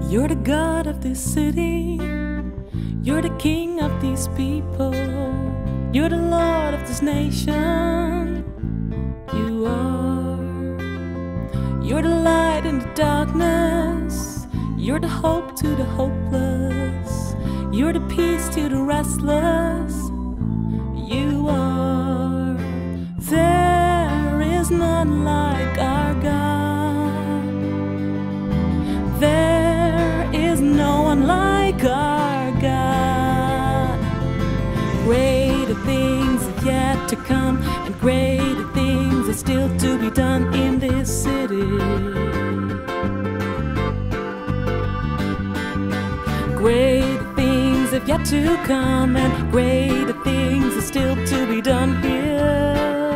You're the God of this city. You're the King of these people. You're the Lord of this nation. You are. You're the light in the darkness. You're the hope to the hopeless. You're the peace to the restless. You are. There is none like our God. There is no one like our God. Greater things are yet to come, and greater things are still to be done in this city. Greater things have yet to come, and greater things are still to be done here.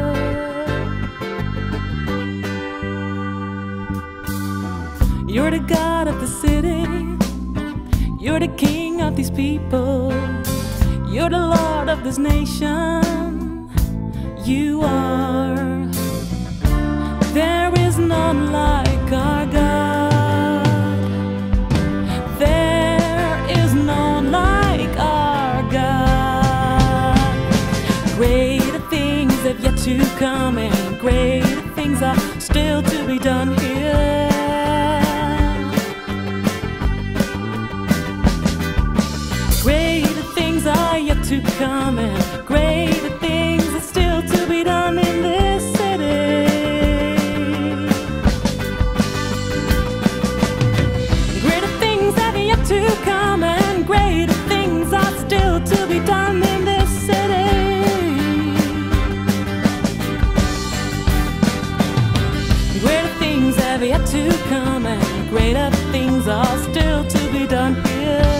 You're the God of the city. You're the King of these people. You're the Lord of this nation. You are. There is none like our God. There is none like our God. Greater things have yet to come, and greater things are still to be done here. Greater things are yet to come, and greater things are still to be done in this city. Greater things have yet to come, and greater things are still to be done in this city. Greater things have yet to come, and greater things are still to be done here.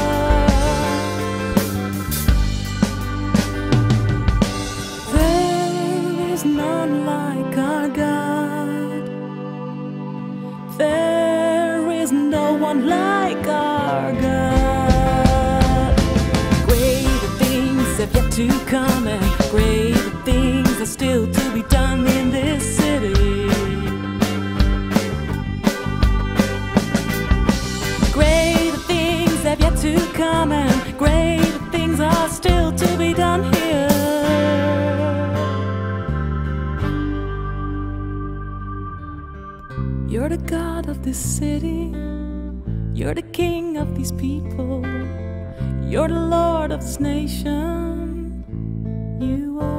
None like our God. There is no one like our God. Greater things have yet to come, and greater things are still to be done in this city. Greater things have yet to come, and greater things are still to be done here. You're the God of this city. You're the King of these people. You're the Lord of this nation. You are.